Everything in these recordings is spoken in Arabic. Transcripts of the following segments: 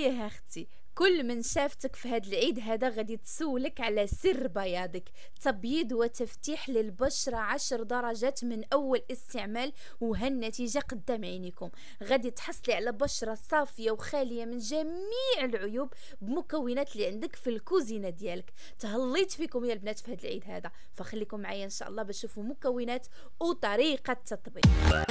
ايه اختي، كل من شافتك في هاد العيد هذا غادي تسولك على سر بياضك. تبييض وتفتيح للبشرة 10 درجات من اول استعمال، وهالنتيجة قدام عينيكم. غادي تحصلي على بشرة صافية وخالية من جميع العيوب بمكونات اللي عندك في الكوزينة ديالك. تهليت فيكم يا البنات في هاد العيد هذا، فخليكم معايا ان شاء الله باش تشوفوا مكونات وطريقة تطبيق.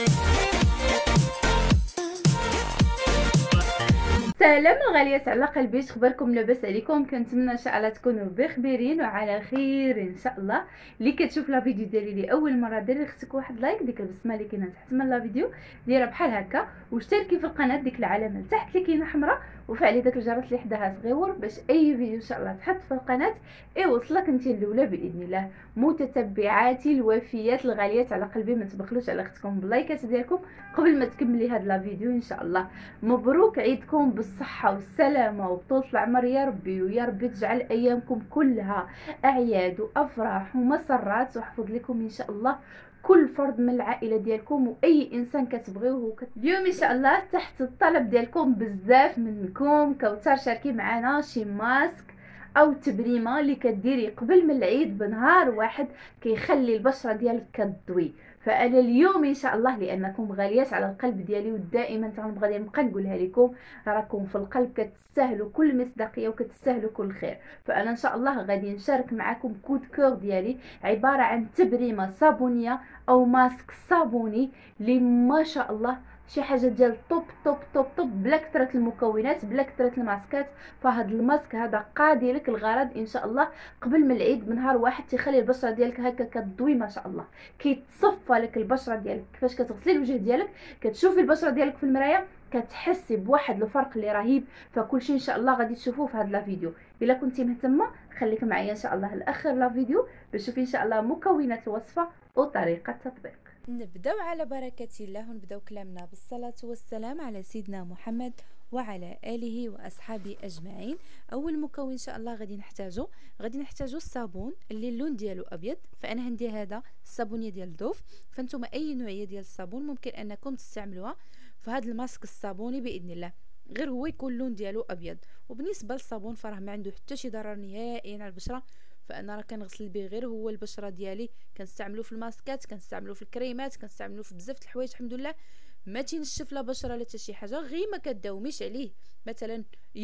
سلام غاليات على قلبي، اخباركم؟ لاباس عليكم؟ كنتمنى ان شاء الله تكونوا بخيرين وعلى خير ان شاء الله. اللي كتشوف لا فيديو ديالي لاول مره ديري خصك واحد لايك، ديك البسمه اللي كاينه تحت من لا فيديو ديرها بحال هكا، واشتركي في القناه ديك العلامه لتحت اللي كاينه حمراء، وفعلي داك الجرس اللي حداها صغيور باش اي فيديو ان شاء الله تحط في القناه يوصلك انت الاولى باذن الله. متتبعاتي الوفيات الغاليات على قلبي، ما تبخلوش على اختكم باللايكات ديالكم قبل ما تكملي هاد لا فيديو ان شاء الله. مبروك عيدكم بالصحة والسلامة وطول العمر يا ربي، ويا ربي تجعل أيامكم كلها أعياد وأفراح ومسرات، وحفظ لكم إن شاء الله كل فرد من العائلة ديالكم وأي إنسان كتبغيوه. اليوم إن شاء الله تحت الطلب ديالكم بزاف منكم كوثر، شاركي معنا شي ماسك او تبريمه اللي كديري قبل من العيد بنهار واحد كيخلي البشره ديالك كتضوي. فانا اليوم ان شاء الله لانكم غاليات على القلب ديالي ودائما تنبغي نبقى نقولها لكم، راكم في القلب كتستاهلوا كل مصداقيه وكتستاهلوا كل خير. فانا ان شاء الله غادي نشارك معكم كود كور ديالي عباره عن تبريمه صابونيه او ماسك صابوني اللي ما شاء الله شي حاجه ديال توب توب توب توب، بلا كثره المكونات بلا كثره الماسكات. فهاد الماسك هذا قاضي لك الغرض ان شاء الله قبل من العيد بنهار واحد، تيخلي البشره ديالك هكا كتضوي ما شاء الله، كيتصفى لك البشره ديالك. كيفاش كتغسلي الوجه ديالك كتشوفي البشره ديالك في المرايه كتحسي بواحد الفرق اللي رهيب. فكل شيء ان شاء الله غادي تشوفوه في هذا لا فيديو. الا كنتي مهتمه خليك معايا ان شاء الله لاخر لا فيديو باش تشوفي ان شاء الله مكونات الوصفه وطريقه التطبيق. نبداو على بركة الله ونبداو كلامنا بالصلاة والسلام على سيدنا محمد وعلى آله وأصحابه أجمعين. أول مكون إن شاء الله غادي نحتاجو الصابون اللي اللون ديالو أبيض. فأنا عندي هذا الصابونية ديال دوف، فانتم أي نوعية ديال الصابون ممكن أنكم تستعملوها في هذا الماسك الصابوني بإذن الله، غير هو يكون اللون ديالو أبيض. وبالنسبة للصابون فراه ما عنده حتى شي ضرر نهائيا على البشرة، فانا راه كنغسل به غير هو البشره ديالي، كنستعملوه في الماسكات، كنستعملوه في الكريمات، كنستعملوه في بزاف د الحوايج الحمد لله. ما تينشف لا بشره لا حتى شي حاجه، غير ما كداوميش عليه. مثلا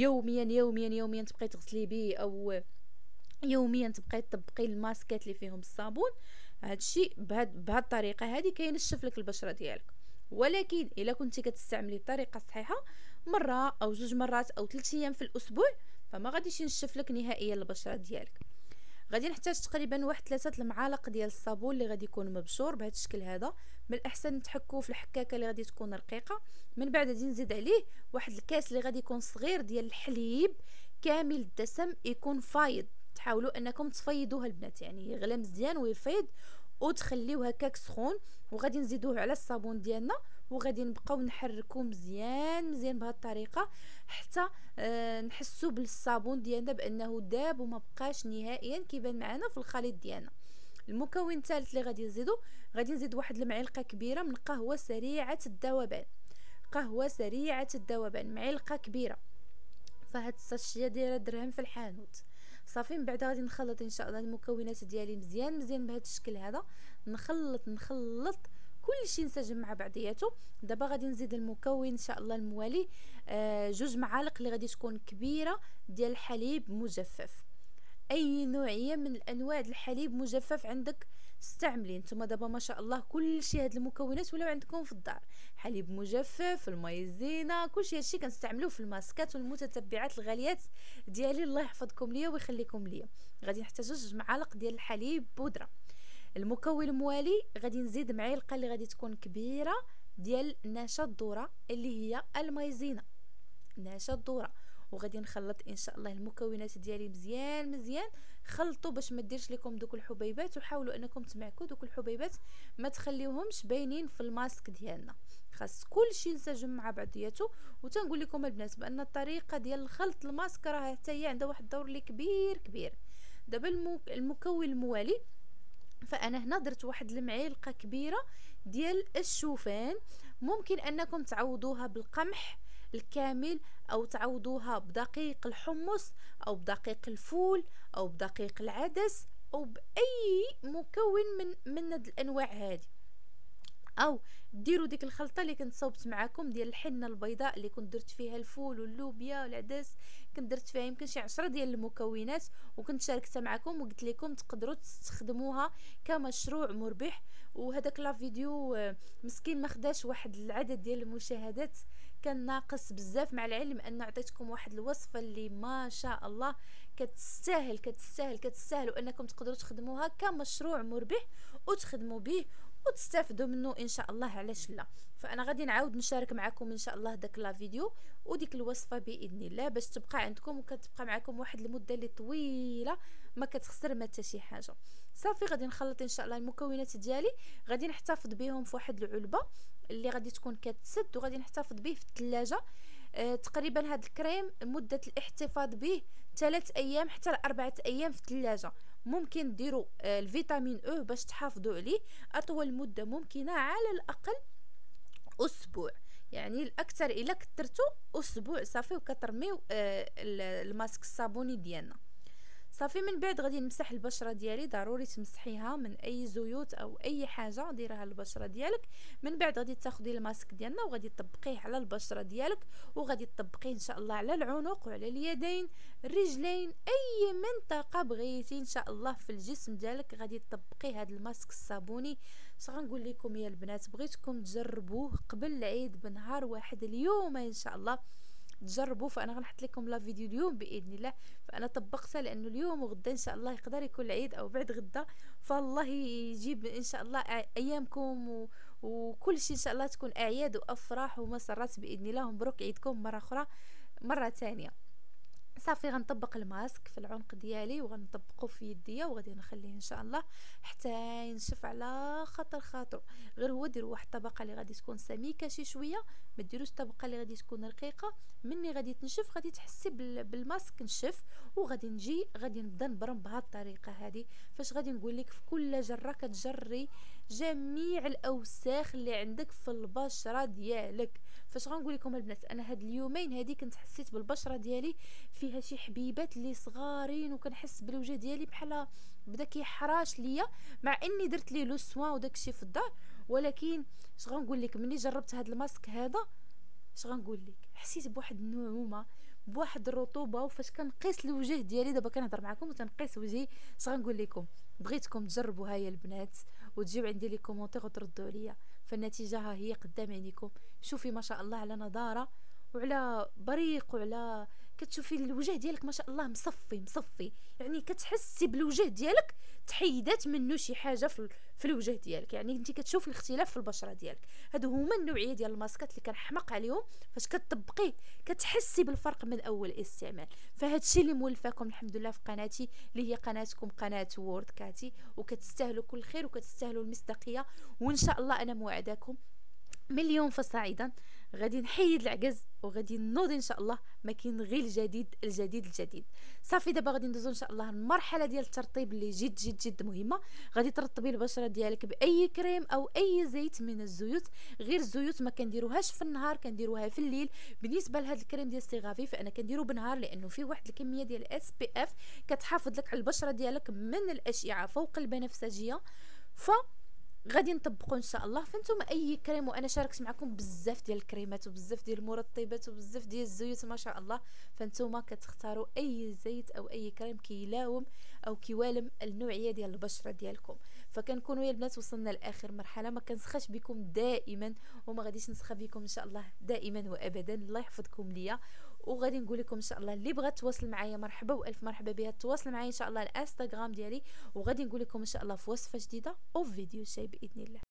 يوميا تبقاي تغسلي به، او يوميا تبقاي تطبقي الماسكات اللي فيهم الصابون. هادشي بهاد الطريقه هذه كينشف لك البشره ديالك. ولكن الا كنتي كتستعملي بطريقه صحيحه مره او 2 مرات او 3 ايام في الاسبوع، فما غاديش ينشف لك نهائيا البشره ديالك. غادي نحتاج تقريبا واحد 3 المعالق ديال الصابون اللي غادي يكون مبشور بهذا الشكل هذا. من الاحسن نتحكوا في الحكاكه اللي غادي تكون رقيقه. من بعد غادي نزيد عليه واحد الكاس اللي غادي يكون صغير ديال الحليب كامل الدسم، يكون فايض. تحاولوا انكم تفيضوه البنات، يعني يغلى مزيان ويفيض، وتخليوه هكاك سخون. وغادي نزيدوه على الصابون ديالنا، وغادي نبقاو نحركوه مزيان بهذه الطريقه حتى نحسوا بالصابون ديالنا بانه داب وما بقاش نهائيا كيبان معنا في الخليط ديالنا. المكون الثالث اللي غادي نزيد واحد المعلقه كبيره من قهوه سريعه الذوبان، معلقه كبيره. فهاد الساشيه دايره درهم في الحانوت. صافي من بعد غادي نخلط ان شاء الله المكونات ديالي مزيان بهذا الشكل هذا. نخلط كل شيء ينسجم مع بعضياته. دابا غادي نزيد المكون ان شاء الله الموالي 2 معالق اللي غادي تكون كبيره ديال الحليب مجفف. اي نوعيه من الانواع ديال الحليب مجفف عندك استعملي. نتوما دابا ما شاء الله كل شيء هاد المكونات ولاو عندكم في الدار، حليب مجفف، المايزينا، كل شيء هادشي كنستعملوه في الماسكات. والمتتبعات الغاليات ديالي الله يحفظكم ليا ويخليكم ليا، غادي نحتاجو 2 معالق ديال الحليب بودره. المكون الموالي غادي نزيد معلقه اللي غادي تكون كبيره ديال نشا الذره اللي هي المايزينا، نشا الذره. وغادي نخلط ان شاء الله المكونات ديالي مزيان. خلطوا باش ما ديرش لكم دوك الحبيبات، وحاولوا انكم تمعكوا دوك الحبيبات ما تخليوهمش باينين في الماسك ديالنا. خاص كل شيء ينسجم مع بعضياته. وتنقول لكم البنات بان الطريقه ديال خلط الماسك راه حتى هي عندها واحد الدور اللي كبير. دابا المكون الموالي، فانا هنا درت واحد المعلقه كبيره ديال الشوفان. ممكن انكم تعوضوها بالقمح الكامل، او تعوضوها بدقيق الحمص او بدقيق الفول او بدقيق العدس او باي مكون من هاد الانواع هذه، او ديروا ديك الخلطه اللي كنت صوبت معاكم ديال الحنه البيضاء اللي كنت درت فيها الفول واللوبيا والعدس، كنت درت فيها يمكن شي 10 ديال المكونات وكنت شاركتها معكم وقلت لكم تقدروا تستخدموها كمشروع مربح. وهذاك لا فيديو مسكين ما خداش واحد العدد ديال المشاهدات، كان ناقص بزاف، مع العلم ان عطيتكم واحد الوصفه اللي ما شاء الله كتستاهل كتستاهل كتستاهل، وانكم تقدروا تخدموها كمشروع مربح وتخدموا به وتستافدوا منه ان شاء الله، علاش لا. فانا غادي نعاود نشارك معكم ان شاء الله داك لا فيديو وديك الوصفه باذن الله باش تبقى عندكم وكتبقى معكم واحد المده اللي طويله ما كتخسر ما حتى شي حاجه. صافي غادي نخلط ان شاء الله المكونات ديالي، غادي نحتفظ بهم في واحد العلبه اللي غادي تكون كتسد وغادي نحتفظ به في الثلاجه. تقريبا هذا الكريم مده الاحتفاظ به 3 ايام حتى 4 ايام في الثلاجه. ممكن ديروا الفيتامين او باش تحافظوا عليه اطول مده ممكنه، على الاقل اسبوع، يعني الاكثر الا كثرتوا اسبوع صافي وكترميو الماسك الصابوني ديالنا. صافي من بعد غادي نمسح البشره ديالي، ضروري تمسحيها من اي زيوت او اي حاجه ديرها البشره ديالك. من بعد غادي تاخدي الماسك ديالنا وغادي تطبقيه على البشره ديالك، وغادي تطبقيه ان شاء الله على العنق وعلى اليدين الرجلين، اي منطقه بغيتي ان شاء الله في الجسم ديالك غادي تطبقيه هذا الماسك الصابوني. اش غنقول لكم يا البنات، بغيتكم تجربوه قبل العيد بنهار واحد اليوم ان شاء الله تجربوا. فانا غنحط لكم لا فيديو اليوم باذن الله، فانا طبقتها لانه اليوم وغدا ان شاء الله يقدر يكون العيد او بعد غدا، فالله يجيب ان شاء الله ايامكم وكل شيء ان شاء الله تكون اعياد وافراح ومسرات باذن الله. مبروك عيدكم مره اخرى مره ثانيه. صافي غنطبق الماسك في العنق ديالي وغنطبقه في يديا وغادي نخليه ان شاء الله حتى ينشف على خاطر غير هو ديروا واحد الطبقه اللي غادي تكون سميكه شي شويه، ما ديروش الطبقه اللي غادي تكون رقيقه. مني غادي تنشف غادي تحسي بالماسك نشف، وغادي غادي نبدا نبرم بهذه الطريقه هذه. فاش غادي نقول لك في كل جره كتجري جميع الاوساخ اللي عندك في البشره ديالك. فاش غنقول لكم البنات، انا هاد اليومين هادي كنت حسيت بالبشره ديالي فيها شي حبيبات اللي صغارين، وكنحس بالوجه ديالي بحال بدا كيحراش ليا، مع اني درت ليه لو سوان وداكشي في الدار. ولكن اش غنقول لك، ملي جربت هاد الماسك هذا اش غنقول لك، حسيت بواحد النعومه بواحد الرطوبه. وفاش كنقيس الوجه ديالي دابا كنهضر معكم وتنقيس وجهي، اش غنقول لكم، بغيتكم تجربوا هيا البنات وتجيو عندي لي كومونتير وتردوا عليا. فالنتيجه ها هي قدام عينيكم. شوفي ما شاء الله على نضاره وعلى بريق وعلى كتشوفي الوجه ديالك ما شاء الله مصفي، يعني كتحسي بالوجه ديالك تحيدات منه شي حاجه في الوجه ديالك، يعني انت كتشوفي الاختلاف في البشره ديالك. هادو هما النوعيه ديال الماسكات اللي كنحماق عليهم، فاش كتطبقيه كتحسي بالفرق من اول استعمال. فهاد الشيء اللي مولفاكم الحمد لله في قناتي اللي هي قناتكم قناه وورد كاتي، وكتستاهلوا كل خير وكتستاهلوا المصداقيه. وان شاء الله انا موعداكم من اليوم فصاعدا غادي نحيد العجز وغادي نوض ان شاء الله، ما كاين غير الجديد. صافي دابا غادي ندوزو ان شاء الله المرحله ديال الترطيب اللي جد مهمه. غادي ترطبي البشره ديالك باي كريم او اي زيت من الزيوت، غير الزيوت ما كنديروهاش في النهار، كنديروها في الليل. بالنسبه لهذا الكريم ديال سيغافي فانا كنديرو بالنهار لانه فيه واحد الكميه ديال اس بي اف كتحافظ لك على البشره ديالك من الاشعه فوق البنفسجيه. غادي نطبقوا ان شاء الله. فانتم اي كريم، وانا شاركت معكم بزاف ديال الكريمات وبزاف ديال المرطبات وبزاف ديال الزيوت ما شاء الله، فانتم كتختاروا اي زيت او اي كريم كيلاوم او كيوالم النوعيه ديال البشره ديالكم. فكنكونوا يا البنات وصلنا لاخر مرحله، ما كنسخاش بكم دائما وما غاديش نسخى بكم ان شاء الله دائما وابدا. الله يحفظكم ليا. وغادي نقول لكم ان شاء الله اللي بغات تواصل معايا مرحبا والف مرحبا بها، تواصل معايا ان شاء الله الانستغرام ديالي. وغادي نقول لكم ان شاء الله في وصفه جديده او فيديو جاي باذن الله.